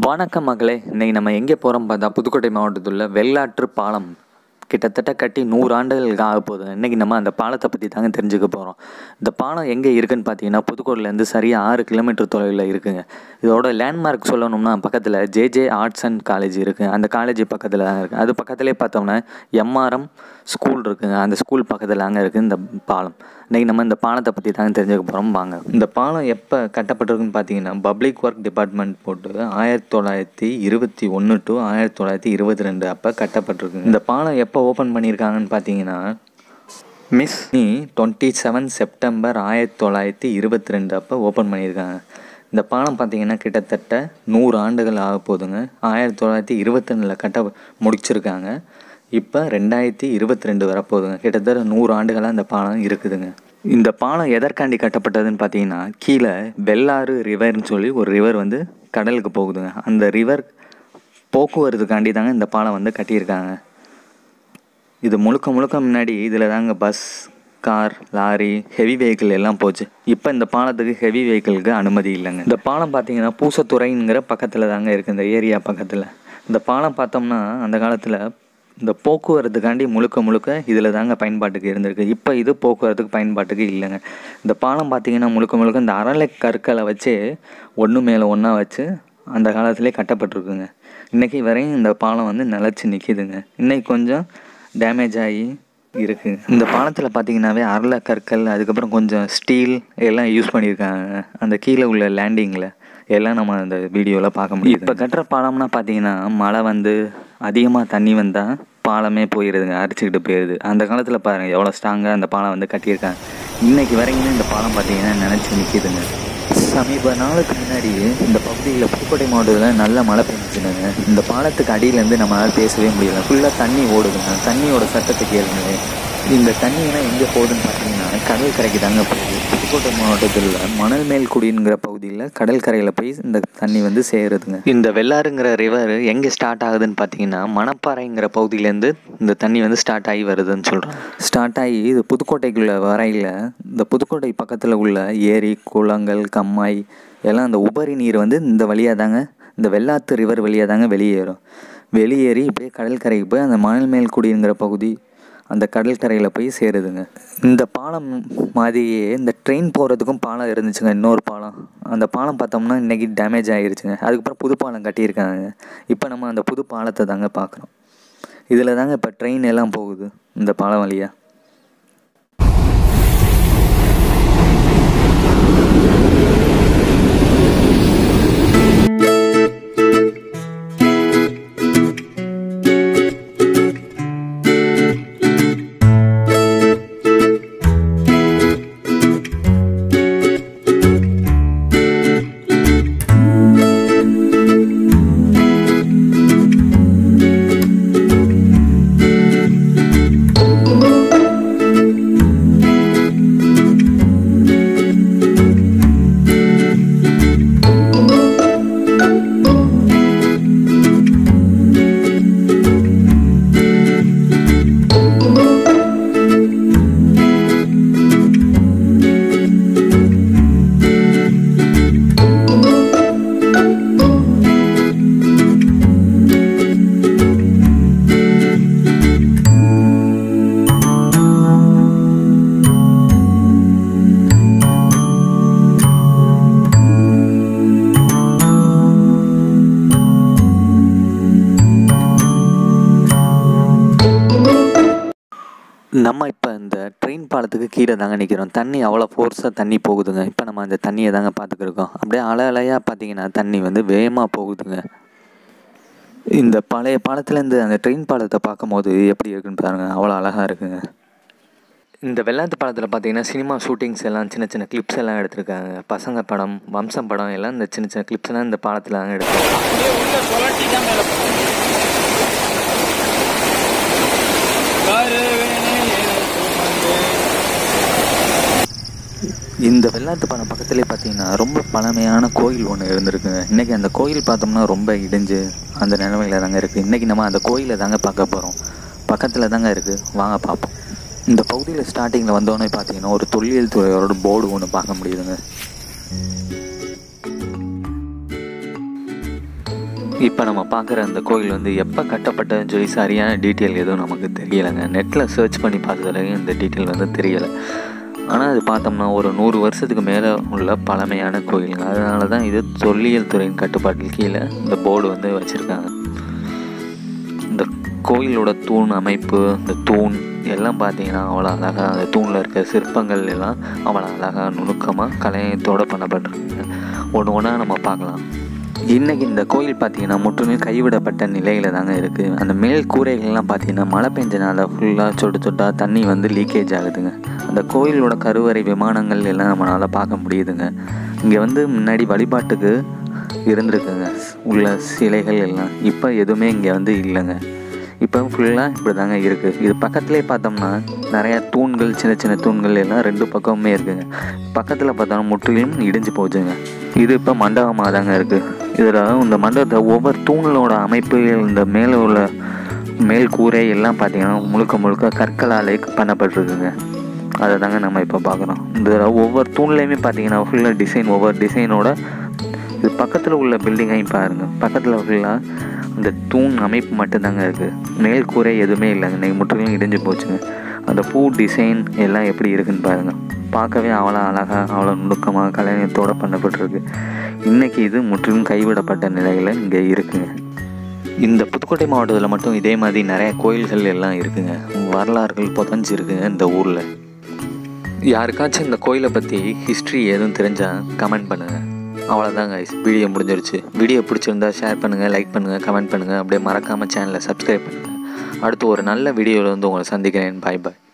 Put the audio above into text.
வணக்கம் மகளே, இன்றைக்கி நம்ம எங்கே போகிறோம் பார்த்தா புதுக்கோட்டை மாவட்டத்தில் உள்ள வெள்ளாற்று பாலம் கிட்டத்தட்ட கட்டி 100 ஆண்டுகளுக்கு ஆக போகுது. இன்றைக்கி நம்ம அந்த பாலத்தை பற்றி தாங்க தெரிஞ்சுக்க போகிறோம். இந்த பாலம் எங்கே இருக்குதுன்னு பார்த்தீங்கன்னா புதுக்கோட்டையிலேருந்து சரியாக 6 கிலோமீட்டர் தொலைவில் இருக்குதுங்க. இதோட லேண்ட்மார்க் சொல்லணும்னா பக்கத்தில் ஜேஜே ஆர்ட்ஸ் அண்ட் காலேஜ் இருக்குது. அந்த காலேஜ் பக்கத்தில் தாங்க இருக்குது. அது பக்கத்துலேயே பார்த்தோம்னா எம்ஆர்எம் ஸ்கூல் இருக்குதுங்க. அந்த ஸ்கூல் பக்கத்தில் தாங்க இருக்குது இந்த பாலம். இன்றைக்கி நம்ம இந்த பாலத்தை பற்றி தாங்க தெரிஞ்சுக்க போகிறோம். வாங்க. இந்த பாலம் எப்போ கட்டப்பட்டிருக்குன்னு பார்த்தீங்கன்னா பப்ளிக் ஒர்க் டிபார்ட்மெண்ட் போட்டு 1921 to 1922 அப்போ கட்டப்பட்டிருக்கு. இந்த பாலம் எப்போ ஓப்பன் பண்ணியிருக்காங்கன்னு பார்த்தீங்கன்னா 27 செப்டம்பர் 1922 அப்போ ஓப்பன் பண்ணியிருக்காங்க. இந்த பாலம் பார்த்தீங்கன்னா கிட்டத்தட்ட 100 ஆண்டுகள் ஆக போகுதுங்க. 1922 கட்ட முடிச்சிருக்காங்க. இப்போ 2022 வரப்போகுதுங்க. கிட்டத்தட்ட 100 ஆண்டுகளாக இந்த பாலம் இருக்குதுங்க. இந்த பாலம் எதற்காண்டி கட்டப்பட்டதுன்னு பார்த்தீங்கன்னா கீழே வெள்ளாறு ரிவர்னு சொல்லி ஒரு ரிவர் வந்து கடலுக்கு போகுதுங்க. அந்த ரிவர் போக்குவரத்துக்காண்டி தாங்க இந்த பாலம் வந்து கட்டியிருக்காங்க. இது முழுக்க முன்னாடி இதில் தாங்க bus, car, lorry, heavy vehicle எல்லாம் போச்சு. இப்போ இந்த பாலத்துக்கு ஹெவி வெஹிக்கிளுக்கு அனுமதி இல்லைங்க. இந்த பாலம் பார்த்தீங்கன்னா பூசத்துறைங்கிற பக்கத்தில் தாங்க இருக்குது. இந்த ஏரியா பக்கத்தில் இந்த பாலம் பார்த்தோம்னா அந்த காலத்தில் இந்த போக்குவரத்துக்காண்டி முழுக்க இதில் தாங்க பயன்பாட்டுக்கு இருந்திருக்கு. இப்போ இது போக்குவரத்துக்கு பயன்பாட்டுக்கு இல்லைங்க. இந்த பாலம் பார்த்திங்கன்னா முழுக்க இந்த அரளை கற்களை வச்சு ஒன்று மேலே ஒன்றா வச்சு அந்த காலத்திலே கட்டப்பட்டிருக்குங்க. இன்றைக்கி வரையும் இந்த பாலம் வந்து நிலச்சி நிற்கிதுங்க. இன்றைக்கி கொஞ்சம் டேமேஜ் ஆகி இருக்குது. இந்த பாலத்தில் பார்த்திங்கனாவே அரளை கற்கள், அதுக்கப்புறம் கொஞ்சம் ஸ்டீல் எல்லாம் யூஸ் பண்ணியிருக்காங்க. அந்த கீழே உள்ள லேண்டிங்கில் எல்லாம் நம்ம அந்த வீடியோவில் பார்க்க முடியும். இப்போ கட்டுற பாலம்னா பார்த்தீங்கன்னா மழை வந்து அதிகமாக தண்ணி வந்தால் பாலமே போயிடுதுங்க, அடிச்சுக்கிட்டு போயிடுது. அந்த காலத்தில் பாருங்கள் எவ்வளோ ஸ்ட்ராங்காக அந்த பாலம் வந்து கட்டியிருக்காங்க. இன்றைக்கி வரைக்கும் இந்த பாலம் பார்த்தீங்கன்னா நினச்சி நிற்கிதுங்க. சமீப நாளுக்கு முன்னாடி இந்த பகுதியில் புதுக்கோட்டை மாவட்டத்தில் நல்ல மழை பெஞ்சிச்சுங்க. இந்த பாலத்துக்கு அடியிலேருந்து நம்மளால் பேசவே முடியல. ஃபுல்லாக தண்ணி ஓடுதுங்க. தண்ணியோட சத்தத்தை கேளுங்க. இந்த தண்ணியெல்லாம் எங்கே போகுதுன்னு பார்த்தீங்கன்னா கடல் கரைக்கு தாங்க போகுது. புதுக்கோட்டை மாவட்டத்தில் மணல் மேல் குடிங்கிற பகுதியில் கடல் கரையில் போய் இந்த தண்ணி வந்து சேருதுங்க. இந்த வெள்ளாறுங்கிற ரிவர் எங்கே ஸ்டார்ட் ஆகுதுன்னு பார்த்தீங்கன்னா மணப்பாறைங்கிற பகுதியிலேருந்து இந்த தண்ணி வந்து ஸ்டார்ட் ஆகி வருதுன்னு சொல்கிறோம். ஸ்டார்ட் ஆகி இது புதுக்கோட்டைக்குள்ள வரையில் இந்த புதுக்கோட்டை பக்கத்தில் உள்ள ஏரி, குளங்கள், கம்மாய் எல்லாம் அந்த உபரி நீர் வந்து இந்த வழியாக தாங்க, இந்த வெள்ளாத்து ரிவர் வழியாக தாங்க வெளியேறி இப்படியே கடல் கரைக்கு போய் அந்த மணல் மேல் குடிங்கிற பகுதி அந்த கடற்கரையில் போய் சேருதுங்க. இந்த பாலம் மாதிரியே இந்த ட்ரெயின் போகிறதுக்கும் பாலம் இருந்துச்சுங்க. இன்னொரு பாலம், அந்த பாலம் பார்த்தோம்னா இன்றைக்கி டேமேஜ் ஆகிருச்சுங்க. அதுக்கப்புறம் புது பாலம் கட்டியிருக்காங்க. இப்போ நம்ம அந்த புது பாலத்தை தாங்க பார்க்குறோம். இதில் தாங்க இப்போ ட்ரெயின் எல்லாம் போகுது இந்த பாலம் வழியாக. நம்ம இப்போ இந்த ட்ரெயின் பாலத்துக்கு கீழே தாங்க நிற்கிறோம். தண்ணி அவ்வளோ ஃபோர்ஸாக தண்ணி போகுதுங்க. இப்போ நம்ம அந்த தண்ணியை தாங்க பார்த்துக்கிருக்கோம். அப்படியே அலையாக பார்த்தீங்கன்னா தண்ணி வந்து வேகமாக போகுதுங்க. இந்த பழைய பாலத்துலேருந்து அந்த ட்ரெயின் பாலத்தை பார்க்கும் போது எப்படி இருக்குன்னு பாருங்கள், அவ்வளோ அழகாக இருக்குங்க. இந்த வெள்ளாத்து பாலத்தில் பார்த்தீங்கன்னா சினிமா ஷூட்டிங்ஸ் எல்லாம் சின்ன கிளிப்ஸ் எல்லாம் எடுத்திருக்காங்க. பசங்க படம், வம்சம் படம் எல்லாம் இந்த சின்ன கிளிப்ஸ் எல்லாம் இந்த பாலத்தில் தாங்க எடுத்திருக்காங்க. இந்த வெள்ளாத்து பாலம் பக்கத்துலேயே பார்த்தீங்கன்னா ரொம்ப பழமையான கோயில் ஒன்று இருந்திருக்குங்க. இன்றைக்கி அந்த கோயில் பார்த்தோம்னா ரொம்ப இடிஞ்சு அந்த நிலைமையில் தாங்க இருக்குது. இன்றைக்கி நம்ம அந்த கோயிலை தாங்க பார்க்க போகிறோம். பக்கத்தில் தாங்க இருக்குது, வாங்க பார்ப்போம். இந்த பகுதியில் ஸ்டார்டிங்கில் வந்தோடனே பார்த்தீங்கன்னா ஒரு தொல்லியல் துறையோட போர்டு ஒன்று பார்க்க முடியுதுங்க. இப்போ நம்ம பார்க்குற அந்த கோயில் வந்து எப்போ கட்டப்பட்டதுன்னு சொல்லி சரியான டீட்டெயில் எதுவும் நமக்கு தெரியலைங்க. நெட்டில் சர்ச் பண்ணி பார்த்ததுலையும் இந்த டீட்டெயில் வந்து தெரியலை. ஆனால் அது பார்த்தோம்னா ஒரு 100 வருஷத்துக்கு மேலே உள்ள பழமையான கோயிலுங்க. அதனால தான் இது தொல்லியல் துறையின் கட்டுப்பாட்டில் கீழே இந்த போர்டு வந்து வச்சுருக்காங்க. இந்த கோயிலோட தூண் அமைப்பு, இந்த தூண் எல்லாம் பார்த்தீங்கன்னா அவ்வளோ அழகாக, அந்த தூணில் இருக்க சிற்பங்கள் எல்லாம் அவ்வளோ அழகாக நுணுக்கமாக கலையத்தோடு பண்ணப்பட்டிருக்குங்க. ஒன்று ஒன்றா நம்ம பார்க்கலாம். இன்றைக்கி இந்த கோயில் பார்த்திங்கன்னா முற்றிலும் கைவிடப்பட்ட நிலையில் தாங்க இருக்குது. அந்த மேல் கூரைகள்லாம் பார்த்திங்கன்னா மழை பெஞ்சனால ஃபுல்லாக சொட்டு சொட்டாக தண்ணி வந்து லீக்கேஜ் ஆகுதுங்க. அந்த கோயிலோட கருவறை விமானங்கள் எல்லாம் நம்மளால் பார்க்க முடியுதுங்க. இங்கே வந்து முன்னாடி வழிபாட்டுக்கு இருந்திருக்குங்க உள்ள சிலைகள் எல்லாம். இப்போ எதுவுமே இங்கே வந்து இல்லைங்க. இப்போ ஃபுல்லாக இப்படி தாங்க இருக்குது. இது பக்கத்துலேயே பார்த்தோம்னா நிறையா தூண்கள், சின்ன சின்ன தூண்கள் எல்லாம் 2 பக்கமுமே இருக்குதுங்க. பக்கத்தில் பார்த்தோம்னா முற்றிலும் இடிஞ்சு போச்சுங்க. இது இப்போ மண்டபமாக தாங்க இருக்குது. இதில் இந்த மண்டபத்தை ஒவ்வொரு தூண்களோட அமைப்பு, இந்த மேலே உள்ள மேல் கூரை எல்லாம் பார்த்திங்கன்னா முழுக்க முழுக்க கற்களாலே பண்ணப்பட்டிருக்குங்க. அதை தாங்க நம்ம இப்போ பார்க்குறோம். இந்த ஒவ்வொரு தூண்லேயுமே பார்த்திங்கன்னா ஃபுல்லாக டிசைன், ஒவ்வொரு டிசைனோட. இது பக்கத்தில் உள்ள பில்டிங்கையும் பாருங்கள். பக்கத்தில் ஃபுல்லாக அந்த தூண் அமைப்பு மட்டும்தாங்க இருக்குது. மேல் கூரை எதுவுமே இல்லைங்க. இன்றைக்கி முற்றிலும் இடிஞ்சு போச்சுங்க. அந்த பூ டிசைன் எல்லாம் எப்படி இருக்குதுன்னு பாருங்கள். பார்க்கவே அவ்வளோ அழகாக, அவ்வளோ நுணுக்கமாக கலைஞத்தோடு பண்ணப்பட்டிருக்கு. இன்றைக்கி இது முற்றிலும் கைவிடப்பட்ட நிலையில் இங்கே இருக்குதுங்க. இந்த புதுக்கோட்டை மாவட்டத்தில் மட்டும் இதே மாதிரி நிறைய கோயில்கள் எல்லாம் இருக்குதுங்க. வரலாறுகள் புதஞ்சு இருக்குங்க இந்த ஊரில். யாருக்காச்சும் இந்த கோயிலை பற்றி ஹிஸ்ட்ரி எதுவும் தெரிஞ்சால் கமெண்ட் பண்ணுங்கள். அவ்வளோதாங்க, வீடியோ முடிஞ்சிருச்சு. வீடியோ பிடிச்சிருந்தா ஷேர் பண்ணுங்கள், லைக் பண்ணுங்கள், கமெண்ட் பண்ணுங்கள். அப்படியே மறக்காமல் சேனலை சப்ஸ்கிரைப் பண்ணுங்கள். அடுத்து ஒரு நல்ல வீடியோவில் வந்து உங்களை சந்திக்கிறேன். பாய் பாய்.